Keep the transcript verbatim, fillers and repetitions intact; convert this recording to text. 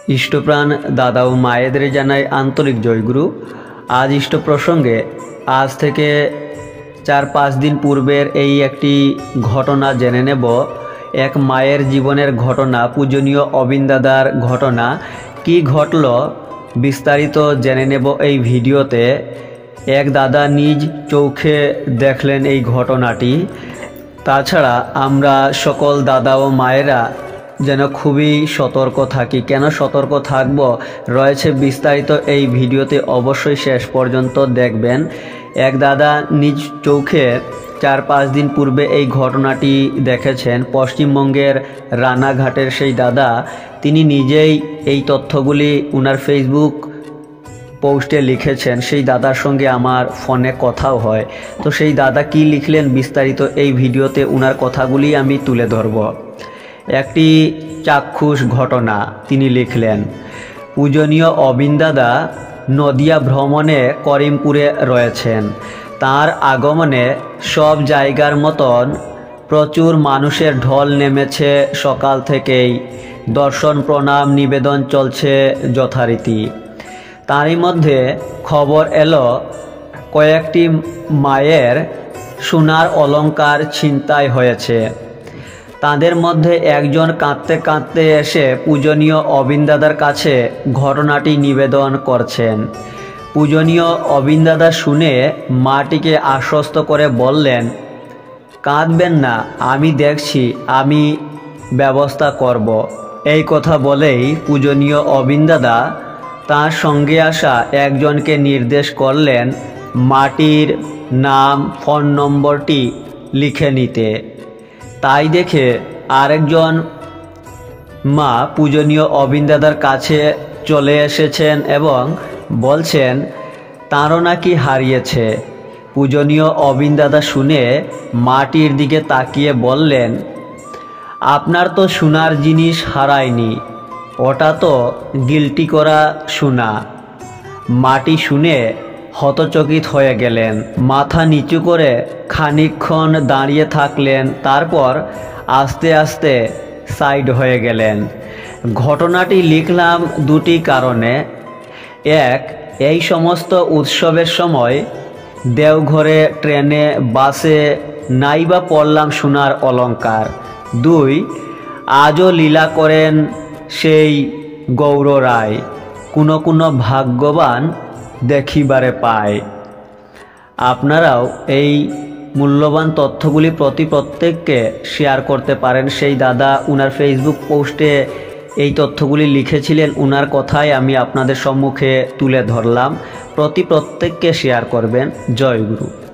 ইষ্টপ্রাণ দাদা ও মায়েদের জানাই আন্তরিক জয়গুরু। আজ ইষ্ট প্রসঙ্গে আজ থেকে চার পাঁচ দিন পূর্বের এই একটি ঘটনা জেনে নেব। এক মায়ের জীবনের ঘটনা, পূজনীয় অবিন দাদার ঘটনা। কি ঘটল বিস্তারিত জেনে নেব এই ভিডিওতে। এক দাদা নিজ চোখে দেখলেন এই ঘটনাটি। তাছাড়া আমরা সকল দাদা ও মায়েরা যেন খুবই সতর্ক থাকি। কেন সতর্ক থাকব রয়েছে বিস্তারিত এই ভিডিওতে, অবশ্যই শেষ পর্যন্ত দেখবেন। এক দাদা নিজ চোখে চার পাঁচ দিন পূর্বে এই ঘটনাটি দেখেছেন। পশ্চিমবঙ্গের রানাঘাটের সেই দাদা, তিনি নিজেই এই তথ্যগুলি উনার ফেসবুক পোস্টে লিখেছেন। সেই দাদার সঙ্গে আমার ফোনে কথাও হয়। তো সেই দাদা কি লিখলেন বিস্তারিত এই ভিডিওতে উনার কথাগুলি আমি তুলে ধরব। একটি চাক্ষুষ ঘটনা তিনি লিখলেন। পূজনীয় অবিন দাদা নদিয়া ভ্রমণে করিমপুরে রয়েছেন। তার আগমনে সব জায়গার মতন প্রচুর মানুষের ঢল নেমেছে। সকাল থেকেই দর্শন প্রণাম নিবেদন চলছে যথারীতি। তারই মধ্যে খবর এলো কয়েকটি মায়ের সোনার অলংকার ছিনতাই হয়েছে। তাদের মধ্যে একজন কাঁদতে কাঁদতে এসে পূজনীয় অবিন দাদার কাছে ঘটনাটি নিবেদন করছেন। পূজনীয় অবিন দাদা শুনে মাটিকে আশ্বস্ত করে বললেন, কাঁদবেন না, আমি দেখছি, আমি ব্যবস্থা করব। এই কথা বলেই পূজনীয় অবিন দাদা তার সঙ্গে আসা একজনকে নির্দেশ করলেন মাটির নাম, ফোন নম্বরটি লিখে নিতে। তাই দেখে আরেকজন মা পূজনীয় অবিন দাদার কাছে চলে এসেছেন এবং বলছেন তারও নাকি হারিয়েছে। পূজনীয় অবিন দাদা শুনে মাটির দিকে তাকিয়ে বললেন, আপনার তো সোনার জিনিস হারায়নি, ওটা তো গিল্টি করা সোনা। মাটি শুনে হতচকিত হয়ে গেলেন, মাথা নিচু করে খানিকক্ষণ দাঁড়িয়ে থাকলেন, তারপর আস্তে আস্তে সাইড হয়ে গেলেন। ঘটনাটি লিখলাম দুটি কারণে। এক, এই সমস্ত উৎসবের সময় দেওঘরে, ট্রেনে, বাসে নাইবা পড়লাম সোনার অলংকার। দুই, আজও লীলা করেন সেই গৌর রায়, কোনো কোনো ভাগ্যবান দেখিবারে পায়। আপনারাও এই মূল্যবান তথ্যগুলি প্রতি প্রত্যেককে শেয়ার করতে পারেন। সেই দাদা উনার ফেসবুক পোস্টে এই তথ্যগুলি লিখেছিলেন, উনার কথাই আমি আপনাদের সম্মুখে তুলে ধরলাম। প্রতি প্রত্যেককে শেয়ার করবেন। জয় গুরু।